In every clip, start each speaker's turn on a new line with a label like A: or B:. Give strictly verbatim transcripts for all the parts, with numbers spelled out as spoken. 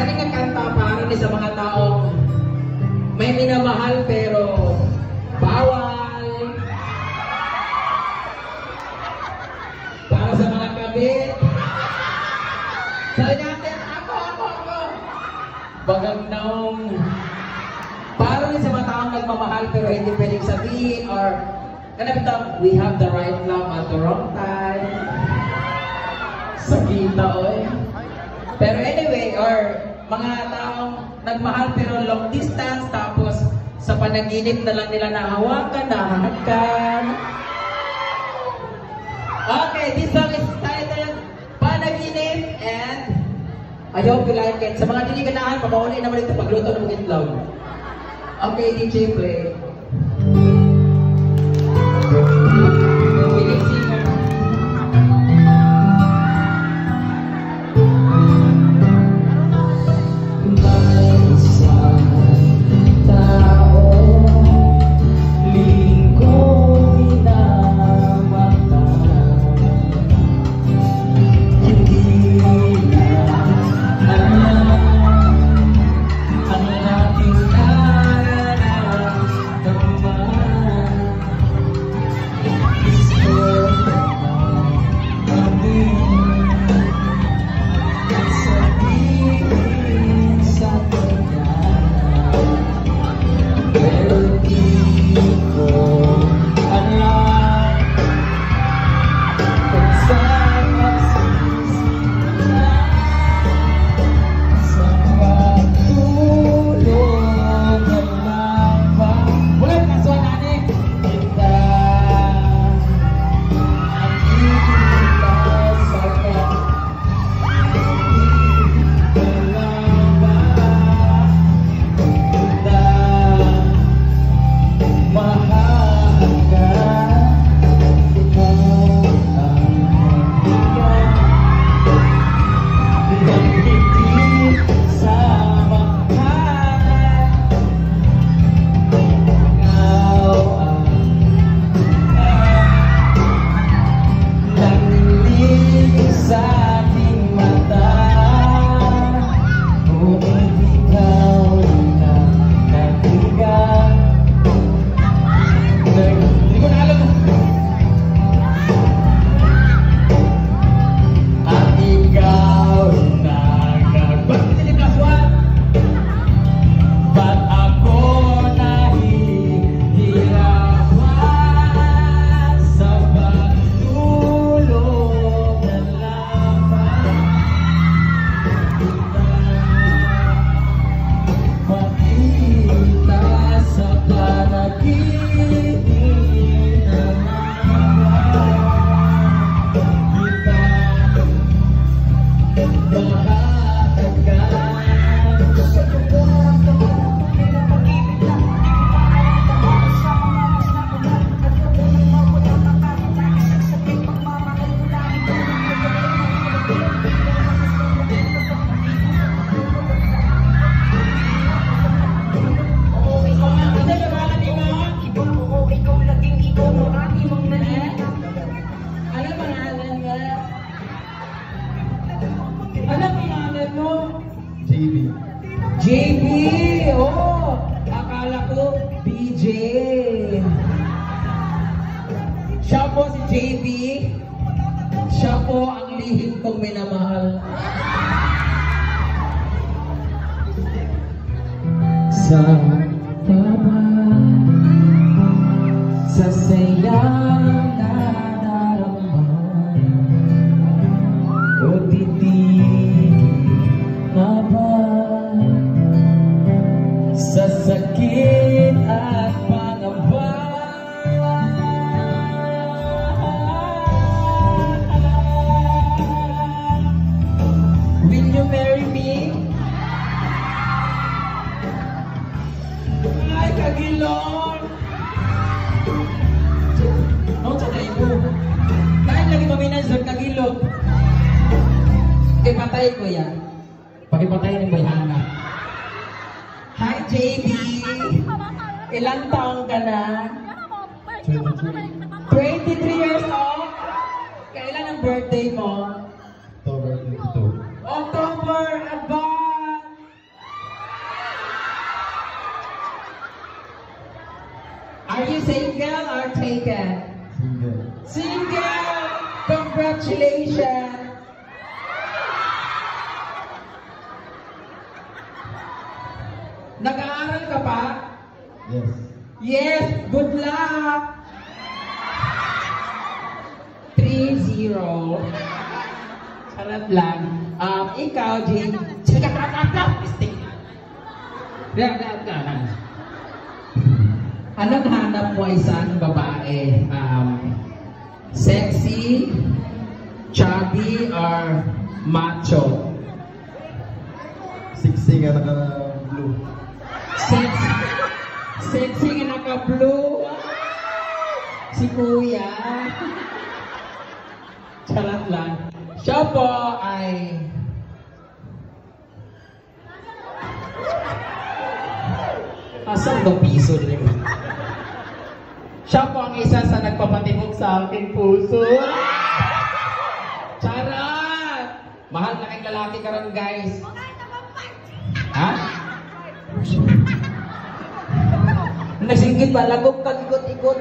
A: kani nga kanta para ni sa mga taong may minamahal pero bawal. Para sa mga kabit. Sabi natin, ako, ako, ako. Bagang naong para rin sa mga taong nagmamahal pero hindi pwedeng sabihin or kanabitang, we have the right love at the wrong time. Sakita, oy. Pero anyway, or mga taong nagmahal pero long distance, tapos sa panaginip na lang nila nahawakan, nahahakan. Okay, this song is titled Panaginip, and I hope you like it. Sa mga diliganahan, papauli naman ito pagluto ng itlog. Okay, D J, play. J B! Oh! Akala ko B J. Siya po si J B. Siya po ang lihim kong minamahal. Sa baba, sa saya na darama, o titigil na ba sa sakit at pangamba? Will you marry me? Ay, kagilong! Ano sa tayo po? Dahil lagi maminan sa kagilong. Ipatay ko yan. Pakipatay ng bayana. Hi, J B! Ilang taong ka na? twenty-three years old? Kailan ang birthday mo?
B: October twenty-two.
A: October! Aba! Congratulations! Nag-aaral ka pa?
B: Yes.
A: Yes! Good luck! three zero. Charot lang. Um, ikaw, Jane. Sika ka ka ka! Mistake. Gag, gag, gag. Anong hanap mo isang babae? Um, sexy, chubby, or macho?
B: Sexy nga naka-blue.
A: Sexy. Sexy nga naka-blue. Si Kuya. Charot lang. Siya po ay... Asang ba piso din? Siya po ang isa sa nagpapatibok sa aking puso. Charot! Mahal na kayong lalaki ka rin, guys. Ha? Nagsingkit ba? Lagok ka, ikot-ikot.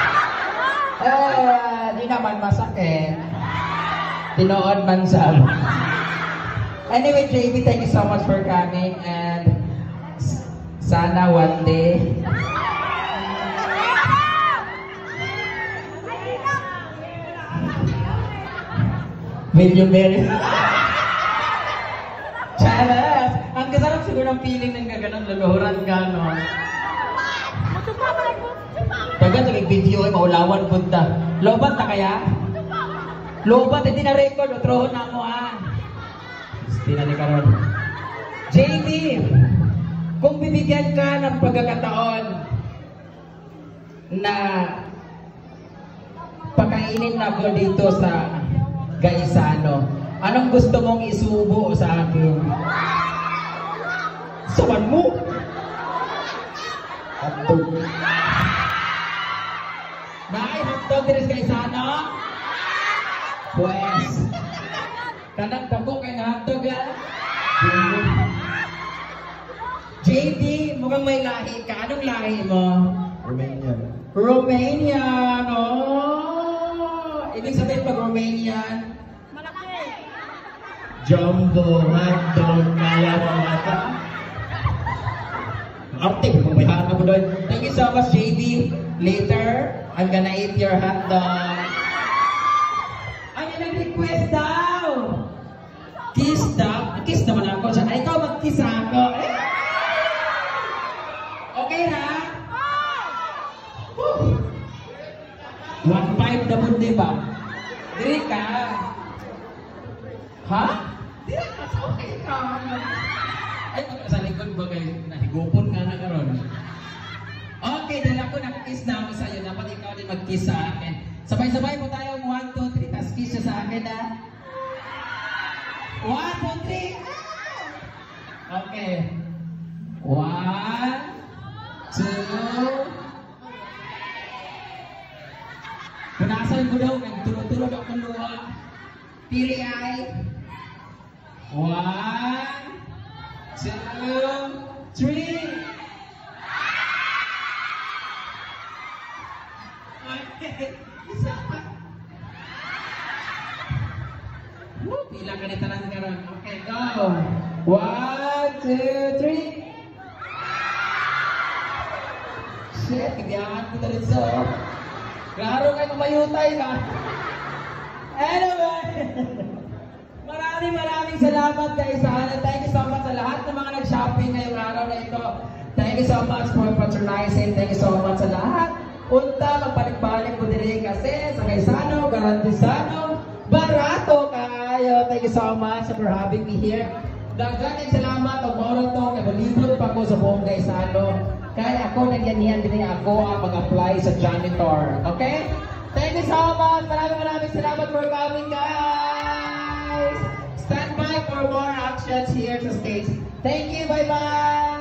A: Eh, di naman masakit. Tinood man sa... Anyway, J B, thank you so much for coming and sana one day will you marry? Charot! Ang kasarap siguro ng feeling ng gaganon, luluhuran ka, no? Dagat, nag-video ay maulawan punta. Lobat na kaya? Lobat, hindi na record. Utrohon na mo, ha? Hindi na ni Karon. J B, kung bibigyan ka ng pagkakataon na pakainin na ko dito sa Gaisano, anong gusto mong isubo sa akin? Sawan mo? Hotdog. Nay, hotdog din sa Gaisano? Pues, tanang dako kay hotdog, ha? J D, mukhang may lahi ka. Anong lahi mo?
B: Romanian.
A: Romanian, oh! Ibig sabihin pag Romanian?
C: Malaki!
A: Jumbo hotdog, kaya mo mata. Arte, kung may harap mo doon. Thank you so much, J D. Later, I'm gonna eat your hotdog. Ano nag-request daw? Kiss daw? Kiss naman ako. Ay, ikaw mag-kiss ako. Eh? Okay na? Woo! one five na mo, di ba? Diri ka. Ha? Diri ka. Okay ka. Ay, sa likod ba kayo? Nahigupon ka na karon. Okay, dahil ako nag-kiss na ako sa'yo. Dapat ikaw din mag-kiss sa akin. Sabay-sabay po tayo. one, two, three. Tapos kiss siya sa akin, ha? one, two, three. Ah! Okay. one, two. Punasan ko daw. Nagtulog-tulog ako luha. Pili ay. one, two, three. Okay. Isa pa. Woo! Pila ka na talang karon. Okay, go. One, two, three. Shit, kagayaan ko na rin so. Klaro kayo kumayutay ka. Anyway. Maraming maraming salamat guys. Thank you so much sa lahat ng mga nag-shopping ngayong araw na ito. Thank you so much for patronizing. Thank you so much sa lahat. Unta, magbalik-balik mo din kasi sa Gaisano, Garantisano, barato kayo. Thank you so much for having me here. Dagdagan salamat o moro to, kabalibot pa ko sa buong Gaisano. Kaya ako, nagyanihan din ako ang mag-apply sa janitor. Okay? Thank you so much. Maraming maraming salamat for coming, guys. Stand by for more actions here sa stage. Thank you. Bye-bye.